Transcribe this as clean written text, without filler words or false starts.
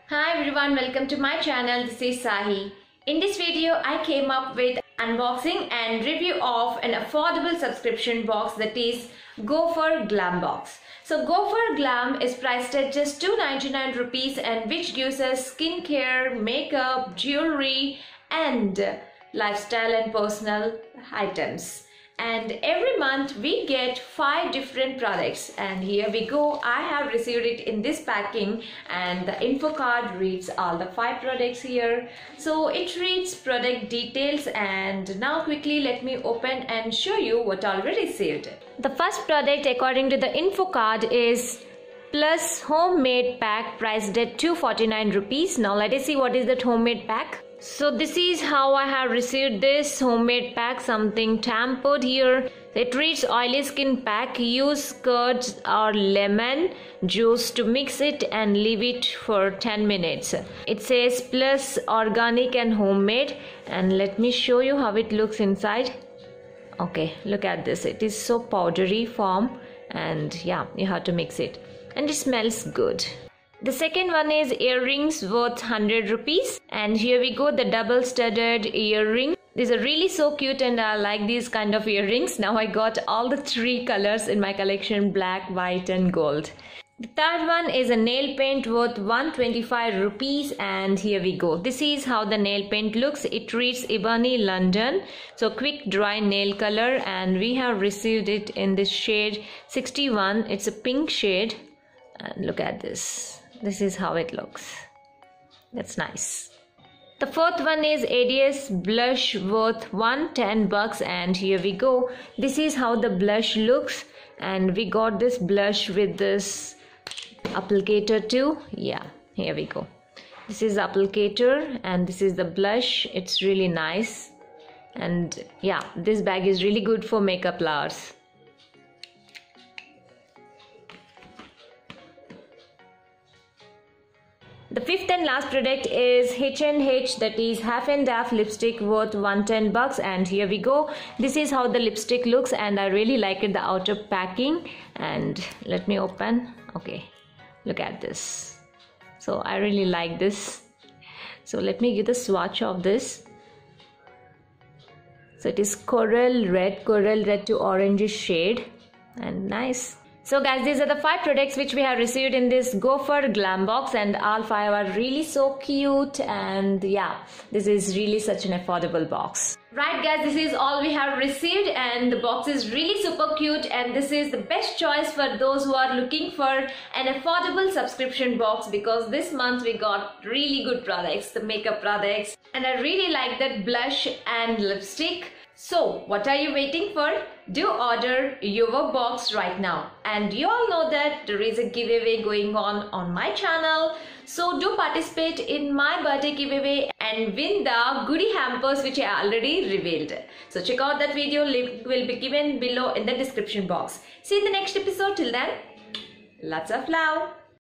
Hi everyone, welcome to my channel. This is Sahi. In this video, I came up with unboxing and review of an affordable subscription box, that is Go for Glam box. So Go for Glam is priced at just 299 rupees and which gives us skincare, makeup, jewelry and lifestyle and personal items. And every month we get 5 different products, and here we go. I have received it in this packing and the info card reads all the 5 products here. So it reads product details, and now quickly let me open and show you what I already received. The first product according to the info card is Plush homemade pack priced at 249 rupees. Now let us see what is that homemade pack. So this is how I have received this homemade pack, something tampered here. It reads oily skin pack, use curds or lemon juice to mix it and leave it for 10 minutes. It says Plush organic and homemade, and let me show you how it looks inside. Okay, look at this. It is so powdery form, and yeah, you have to mix it, and it smells good. The second one is earrings worth 100 rupees, and here we go, the double studded earring. These are really so cute and I like these kind of earrings. Now I got all the 3 colors in my collection, black, white and gold. The third one is a nail paint worth 125 rupees, and here we go. This is how the nail paint looks. It reads Ebony London, so quick dry nail color, and we have received it in this shade 61. It's a pink shade, and look at this. This is how it looks. That's nice. The fourth one is ADS blush worth 110 bucks, and here we go. This is how the blush looks, and we got this blush with this applicator too. Yeah, here we go. This is applicator and this is the blush. It's really nice, and yeah, this bag is really good for makeup lovers. The fifth and last product is H&H, that is half and half lipstick worth 110 bucks, and here we go. This is how the lipstick looks, and I really like it, the outer packing. And let me open. Okay, look at this. So I really like this. So let me give the swatch of this. So it is coral red to orange shade, and nice. So guys, these are the 5 products which we have received in this Go for Glam box, and all 5 are really so cute, and yeah, this is really such an affordable box. Right guys, this is all we have received, and the box is really super cute, and this is the best choice for those who are looking for an affordable subscription box, because this month we got really good products, the makeup products, and I really like that blush and lipstick. So what are you waiting for? Do order your box right now. And you all know that there is a giveaway going on my channel. So do participate in my birthday giveaway and win the goodie hampers which I already revealed. So check out that video, link will be given below in the description box. See you in the next episode. Till then, lots of love.